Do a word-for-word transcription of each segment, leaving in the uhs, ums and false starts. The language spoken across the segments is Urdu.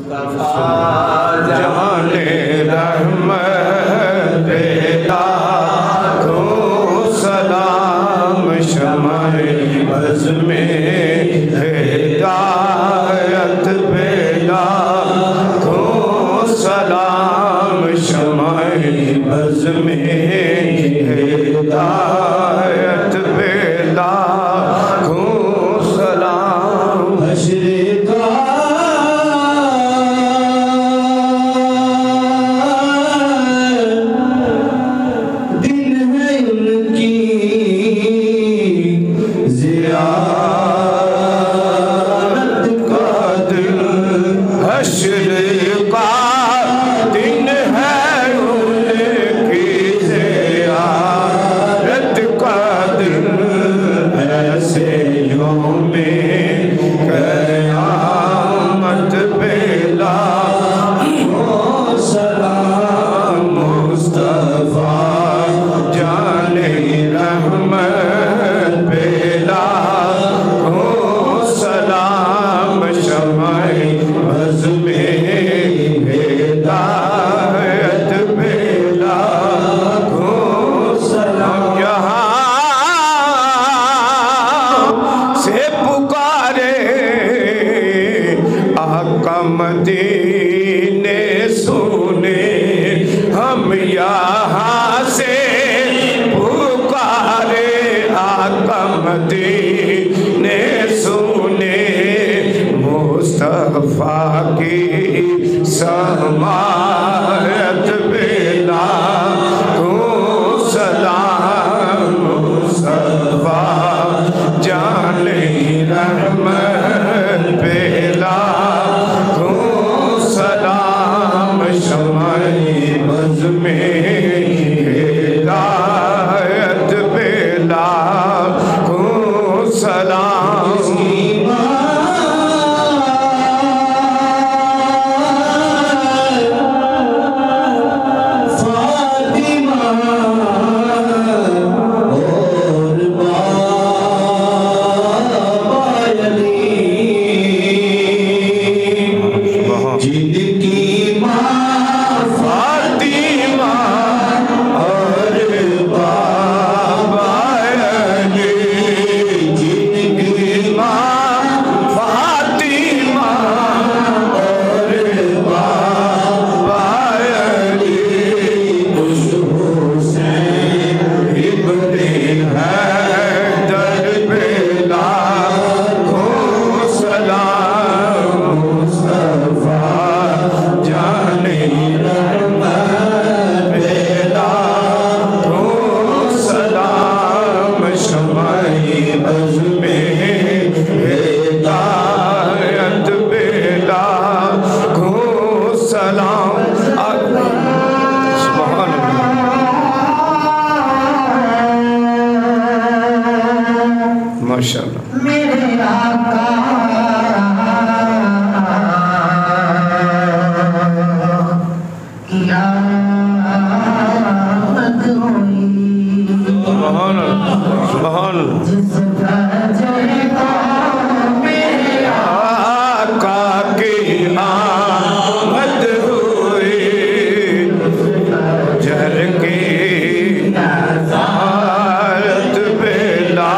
جان رحمت پیدا کو سلام شمع بزم ہدایت پیدا کو سلام شمع بزم ہدایت پیدا کو سلام مدینے سونے ہم یہاں سے پکارے آقا مدینے سونے مصطفیٰ کی سماعت بلا کو سلام مصطفیٰ جان رحمت بلا بزم ہدایت پیدا کو سلام فاطمہ اور بابا علی جن کی ماں ماشاءاللہ میرے آقا کیا آمد ہوئی سبحان اللہ سبحان اللہ جس بجے کو میرے آقا کی آمد ہوئی جر کی نظارت بلا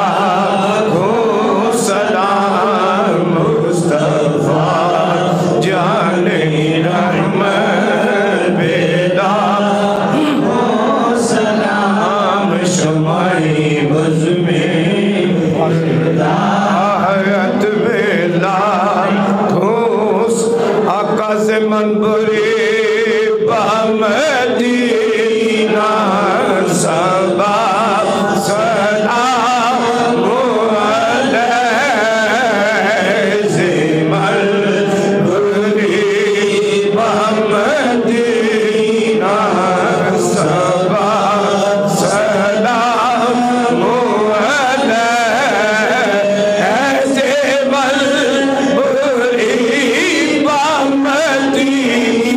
منبری بمدینہ سبا سلام علیہ منبری بمدینہ سبا سلام علیہ منبری بمدینہ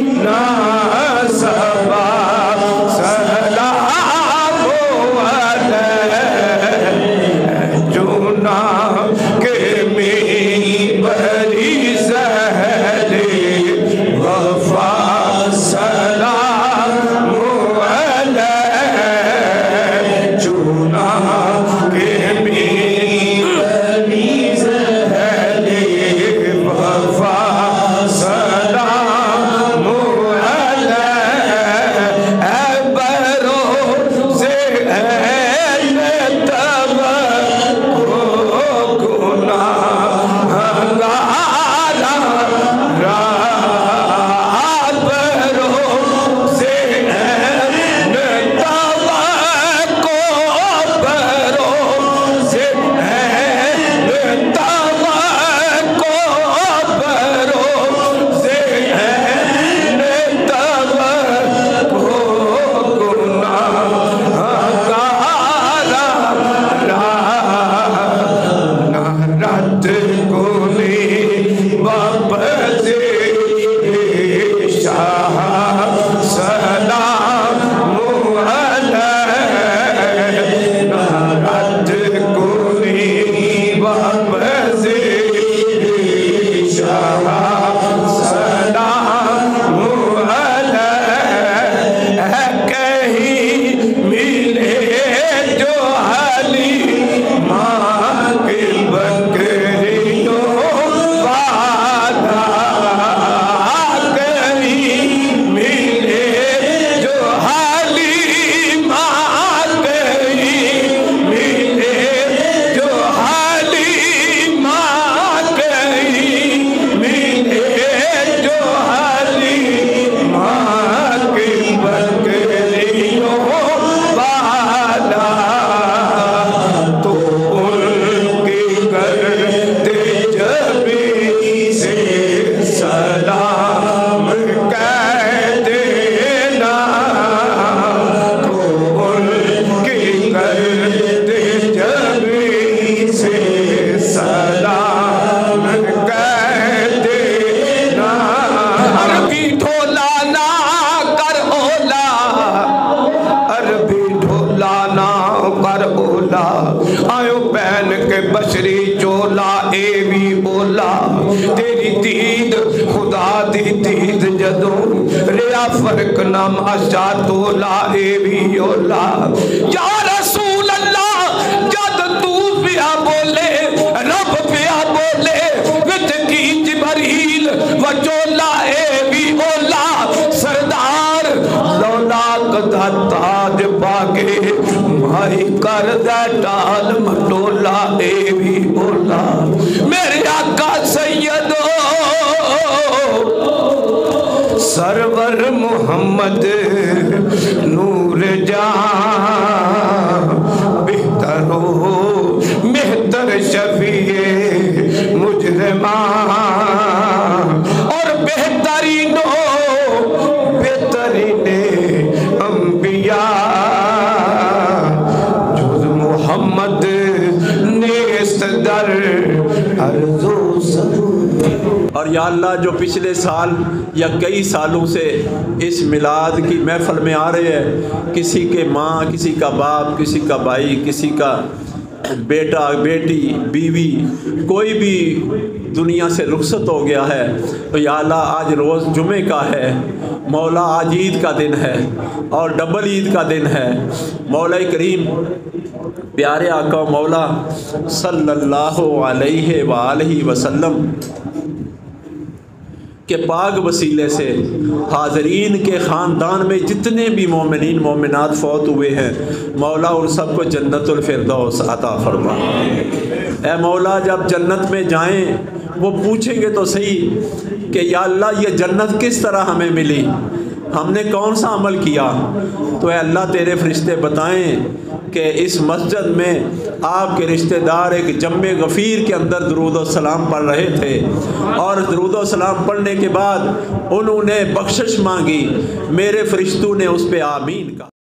دی دید جدوں ریا فرق نہ ماشا تولا اے بھی اولا یا رسول اللہ جد تو پیا بولے رب پیا بولے وچ کی جبریل وچولا اے بھی اولا سردار لولا کدا تاج پاگے مائی کر دے ٹال مٹولا اے بھی اولا میرے آقا سیدو سرور محمد نور جان بہتر ہو بہتر شفیع مجرمان اور بہترین ہو بہترین انبیاء جز محمد نیست در عرض و سر۔ اور یا اللہ جو پچھلے سال یا کئی سالوں سے اس میلاد کی محفل میں آ رہے ہیں، کسی کے ماں، کسی کا باپ، کسی کا بھائی، کسی کا بیٹا، بیٹی، بیوی، کوئی بھی دنیا سے رخصت ہو گیا ہے، تو یا اللہ آج روز جمعے کا ہے، مولا آج عید کا دن ہے اور ڈبل عید کا دن ہے۔ مولا کریم پیارے آقا و مولا صلی اللہ علیہ وآلہ وسلم کہ پاک وسیلے سے حاضرین کے خاندان میں جتنے بھی مومنین مومنات فوت ہوئے ہیں، مولا ان سب کو جنت الفردوس عطا فرما۔ اے مولا جب جنت میں جائیں وہ پوچھیں گے تو صحیح کہ یا اللہ یہ جنت کس طرح ہمیں ملی، ہم نے کون سا عمل کیا، تو اے اللہ تیرے فرشتے بتائیں کہ اس مسجد میں آپ کے رشتہ دار ایک جم غفیر کے اندر درود و سلام پڑھ رہے تھے، اور درود و سلام پڑھنے کے بعد انہوں نے بخشش مانگی، میرے فرشتوں نے اس پہ آمین کہا۔